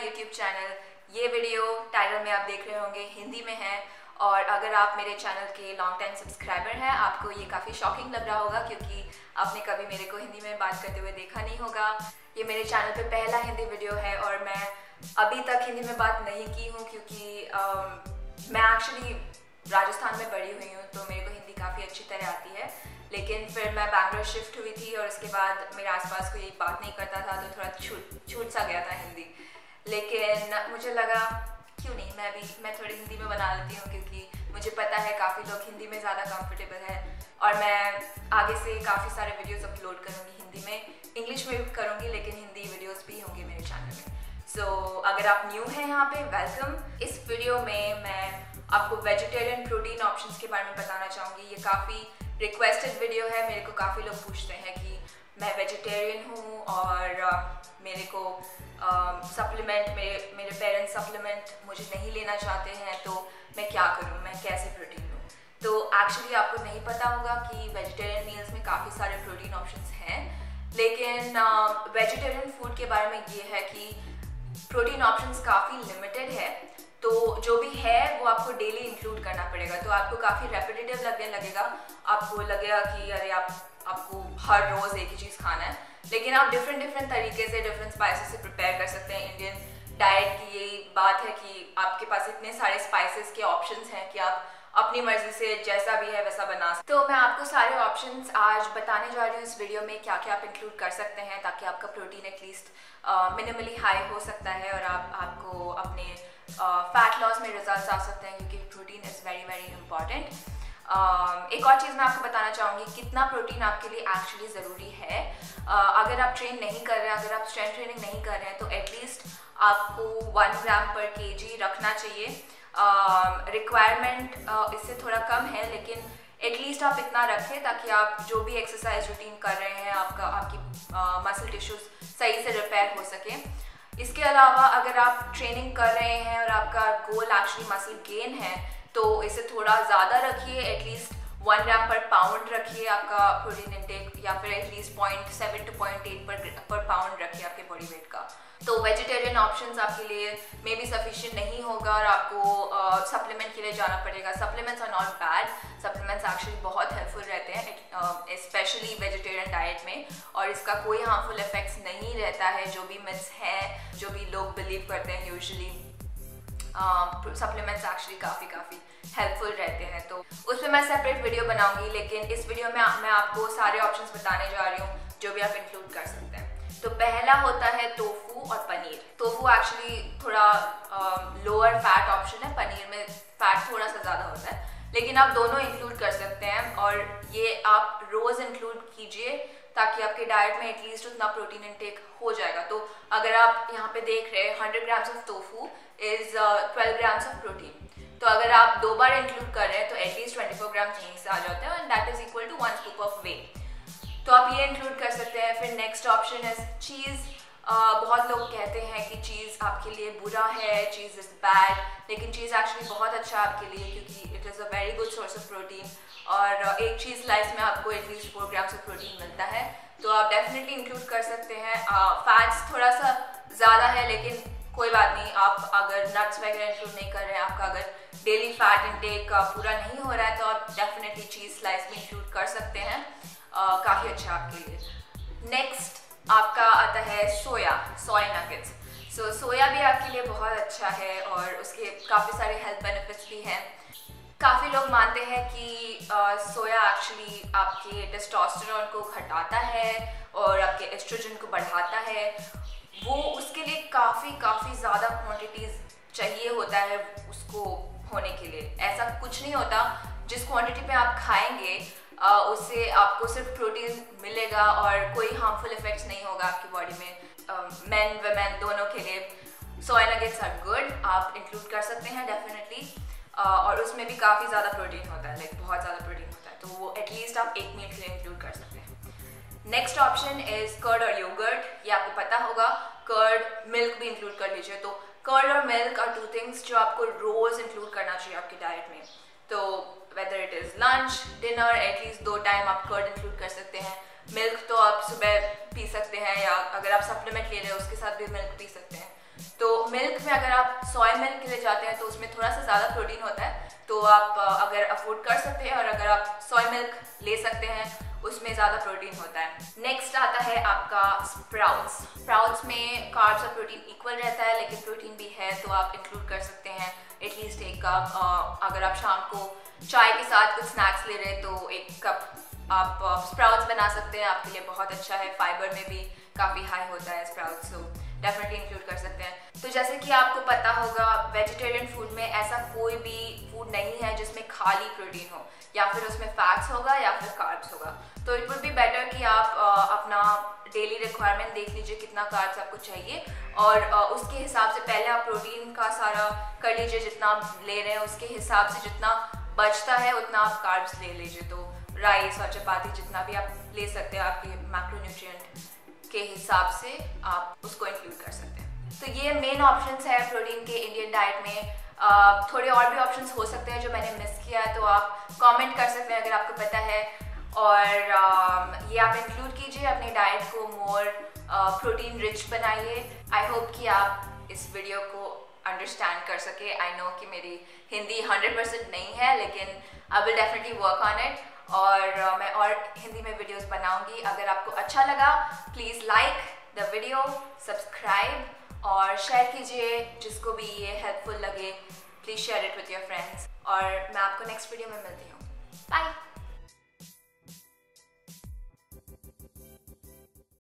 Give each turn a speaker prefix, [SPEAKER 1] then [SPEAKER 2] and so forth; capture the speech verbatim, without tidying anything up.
[SPEAKER 1] My YouTube channel. ये video title में आप देख रहे होंगे हिंदी में है, और अगर आप मेरे चैनल के लॉन्ग टाइम सब्सक्राइबर हैं आपको ये काफ़ी शॉकिंग लग रहा होगा क्योंकि आपने कभी मेरे को हिंदी में बात करते हुए देखा नहीं होगा। ये मेरे चैनल पे पहला हिंदी वीडियो है और मैं अभी तक हिंदी में बात नहीं की हूँ क्योंकि आ, मैं एक्चुअली राजस्थान में बड़ी हुई हूँ तो मेरे को हिंदी काफ़ी अच्छी तरह आती है, लेकिन फिर मैं बैंगलोर शिफ्ट हुई थी और उसके बाद मेरे आसपास कोई बात नहीं करता था तो थोड़ा छूट छूट सा गया था हिंदी। लेकिन मुझे लगा क्यों नहीं मैं भी मैं थोड़ी हिंदी में बना लेती हूँ क्योंकि मुझे पता है काफ़ी लोग हिंदी में ज़्यादा कंफर्टेबल है और मैं आगे से काफ़ी सारे वीडियोस अपलोड करूँगी हिंदी में, इंग्लिश में भी करूँगी लेकिन हिंदी वीडियोस भी होंगे मेरे चैनल में। सो so, अगर आप न्यू हैं यहाँ पे वेलकम। इस वीडियो में मैं आपको वेजिटेरियन प्रोटीन ऑप्शंस के बारे में बताना चाहूँगी। ये काफ़ी रिक्वेस्टेड वीडियो है, मेरे को काफ़ी लोग पूछते हैं कि मैं वेजिटेरियन हूँ और uh, मेरे को सप्लीमेंट uh, मेरे मेरे पेरेंट्स सप्लीमेंट मुझे नहीं लेना चाहते हैं तो मैं क्या करूँ, मैं कैसे प्रोटीन लूँ। तो एक्चुअली आपको नहीं पता होगा कि वेजिटेरियन मील्स में काफ़ी सारे प्रोटीन ऑप्शंस हैं, लेकिन वेजिटेरियन uh, फूड के बारे में ये है कि प्रोटीन ऑप्शंस काफ़ी लिमिटेड है, तो जो भी है वो आपको डेली इंक्लूड करना पड़ेगा। तो आपको काफ़ी रेपिटेटिव लगने लगेगा, आपको लगेगा कि अरे आप आपको हर रोज़ एक ही चीज़ खाना है, लेकिन आप डिफरेंट डिफरेंट तरीके से डिफरेंट स्पाइसेस से प्रिपेयर कर सकते हैं। इंडियन डाइट की यही बात है कि आपके पास इतने सारे स्पाइसेस के ऑप्शंस हैं कि आप अपनी मर्जी से जैसा भी है वैसा बना सकते। तो मैं आपको सारे ऑप्शंस आज बताने जा रही हूँ इस वीडियो में, क्या क्या आप इंक्लूड कर सकते हैं ताकि आपका प्रोटीन एटलीस्ट मिनिमली हाई हो सकता है और आप आपको अपने फैट uh, लॉस में रिजल्ट्स आ सकते हैं क्योंकि protein is very very important. एक और चीज़ मैं आपको बताना चाहूँगी, कितना प्रोटीन आपके लिए एक्चुअली ज़रूरी है। uh, अगर आप ट्रेन नहीं कर रहे हैं, अगर आप स्ट्रेंथ ट्रेनिंग नहीं कर रहे हैं तो एटलीस्ट आपको वन ग्राम पर केजी रखना चाहिए। रिक्वायरमेंट uh, uh, इससे थोड़ा कम है लेकिन एटलीस्ट आप इतना रखें ताकि आप जो भी एक्सरसाइज रूटीन कर रहे हैं आपका आपकी मसल uh, टिश्यूज सही से रिपेयर हो सके। इसके अलावा अगर आप ट्रेनिंग कर रहे हैं और आपका गोल एक्चुअली मसल गेन है तो इसे थोड़ा ज़्यादा रखिए, एटलीस्ट वन ग्राम पर पाउंड रखिए आपका प्रोटीन इंटेक, या फिर at least point seven to point eight per per pound रखिए आपके बॉडी वेट का। तो वेजिटेरियन ऑप्शंस आपके लिए मे बी सफिशिएंट नहीं होगा और आपको सप्लीमेंट uh, के लिए जाना पड़ेगा। Supplements are not bad, supplements actually बहुत हेल्पफुल रहते हैं स्पेशली वेजिटेरियन डाइट में, और इसका कोई हार्मफुल इफेक्ट्स नहीं रहता है। जो भी मिथ्स हैं, जो भी लोग बिलीव करते हैं यूजुअली सप्लीमेंट्स एक्चुअली काफ़ी काफ़ी हेल्पफुल रहते हैं, तो उस पर मैं सेपरेट वीडियो बनाऊंगी। लेकिन इस वीडियो में मैं आपको सारे ऑप्शंस बताने जा रही हूँ जो भी आप इंक्लूड कर सकते हैं। तो पहला होता है टोफू और पनीर। टोफू एक्चुअली थोड़ा लोअर फैट ऑप्शन है, पनीर में फैट थोड़ा सा ज़्यादा होता है, लेकिन आप दोनों इंक्लूड कर सकते हैं और ये आप रोज़ इंक्लूड कीजिए ताकि आपके डाइट में एटलीस्ट उतना प्रोटीन इंटेक हो जाएगा। तो अगर आप यहाँ पे देख रहे हैं hundred grams of tofu is twelve grams of protein, तो अगर आप दो बार इंक्लूड कर रहे हैं तो एटलीस्ट ट्वेंटी फोर ग्राम्स यहीं से आ जाते हैं, and that is equal to one scoop of whey. तो आप ये इंक्लूड कर सकते हैं। फिर नेक्स्ट ऑप्शन है चीज़। बहुत लोग कहते हैं कि चीज़ आपके लिए बुरा है, चीज़ इज़ बैड, लेकिन चीज़ एक्चुअली बहुत अच्छा है आपके लिए क्योंकि it is a very good source of protein, और एक चीज़ स्लाइस में आपको at least four grams of protein मिलता है, तो आप डेफिनेटली इंक्लूड कर सकते हैं। फैट्स थोड़ा सा ज़्यादा है लेकिन कोई बात नहीं, आप अगर नट्स वगैरह इंक्लूड नहीं कर रहे हैं, आपका अगर डेली फैट इंटेक पूरा नहीं हो रहा है तो आप डेफिनेटली चीज़ स्लाइस में इंक्लूड कर सकते हैं, काफ़ी अच्छा आपके लिए। नेक्स्ट आपका आता है सोया, सोया नगेट्स। सो सोया भी आपके लिए बहुत अच्छा है और उसके काफ़ी सारे हेल्थ बेनिफिट्स भी हैं। काफ़ी लोग मानते हैं कि आ, सोया एक्चुअली आपके टेस्टोस्टेरोन को घटाता है और आपके एस्ट्रोजन को बढ़ाता है। वो उसके लिए काफ़ी काफ़ी ज़्यादा क्वांटिटीज़ चाहिए होता है उसको होने के लिए। ऐसा कुछ नहीं होता, जिस क्वांटिटी पे आप खाएंगे आ, उससे आपको सिर्फ प्रोटीन मिलेगा और कोई हार्मफुल इफेक्ट्स नहीं होगा आपकी बॉडी में। मेन वुमेन दोनों के लिए सोया नगेट्स आर गुड, आप इंक्लूड कर सकते हैं डेफिनेटली, और उसमें भी काफ़ी ज़्यादा प्रोटीन होता है, लाइक बहुत ज़्यादा प्रोटीन होता है, तो वो एटलीस्ट आप एक मील के लिए इंक्लूड कर सकते हैं। नेक्स्ट ऑप्शन इज कर्ड और योगर्ट। ये आपको पता होगा, कर्ड मिल्क भी इंक्लूड कर लीजिए। तो कर्ड और मिल्क आर टू थिंग्स जो आपको रोज़ इंक्लूड करना चाहिए आपकी डाइट में। तो whether it is lunch, dinner, at least दो टाइम आप कर्ड इंक्लूड कर सकते हैं। मिल्क तो आप सुबह पी सकते हैं, या अगर आप सप्लीमेंट ले रहे हो उसके साथ भी मिल्क पी सकते हैं। तो मिल्क में अगर आप सोया मिल्क के लिए जाते हैं तो उसमें थोड़ा सा ज़्यादा प्रोटीन होता है, तो आप अगर अफोर्ड कर सकते हैं और अगर आप सोया मिल्क ले सकते हैं उसमें ज़्यादा प्रोटीन होता है। नेक्स्ट आता है आपका स्प्राउट्स। स्प्राउट्स में कार्ब्स और प्रोटीन इक्वल रहता है, लेकिन प्रोटीन भी है तो आप इंक्लूड कर सकते हैं एटलीस्ट एक कप। अगर आप शाम को चाय के साथ कुछ स्नैक्स ले रहे हैं तो एक कप आप स्प्राउट्स बना सकते हैं, आपके लिए बहुत अच्छा है। फाइबर में भी काफ़ी हाई होता है स्प्राउट्स, तो डेफिनेटली इंक्लूड कर सकते हैं। तो जैसे कि आपको पता होगा वेजिटेरियन फूड में ऐसा कोई भी फूड नहीं है जिसमें खाली प्रोटीन हो, या फिर उसमें फैट्स होगा या फिर कार्ब्स होगा। तो इट वुड बी बेटर कि आप uh, अपना डेली रिक्वायरमेंट देख लीजिए कितना कार्ब्स आपको चाहिए, और uh, उसके हिसाब से पहले आप प्रोटीन का सारा कर लीजिए, जितना आप ले रहे हैं उसके हिसाब से जितना बचता है उतना आप कार्ब्स ले लीजिए। तो राइस और चपाती जितना भी आप ले सकते हैं आपके मैक्रोन्यूट्रिएंट के हिसाब से आप उसको इंक्लूड कर सकते हैं। तो ये मेन ऑप्शंस है प्रोटीन के इंडियन डाइट में। uh, थोड़े और भी ऑप्शंस हो सकते हैं जो मैंने मिस किया है, तो आप कमेंट कर सकते हैं अगर आपको पता है, और uh, ये आप इंक्लूड कीजिए अपनी डाइट को मोर प्रोटीन रिच बनाइए। आई होप कि आप इस वीडियो को अंडरस्टैंड कर सके। आई नो कि मेरी हिंदी हंड्रेड परसेंट नहीं है, लेकिन I will definitely work on it, और uh, मैं और हिंदी में वीडियोस बनाऊंगी। अगर आपको अच्छा लगा please like the video, subscribe और शेयर कीजिए, जिसको भी ये हेल्पफुल लगे please share it with your friends. और मैं आपको नेक्स्ट वीडियो में मिलती हूँ। बाय।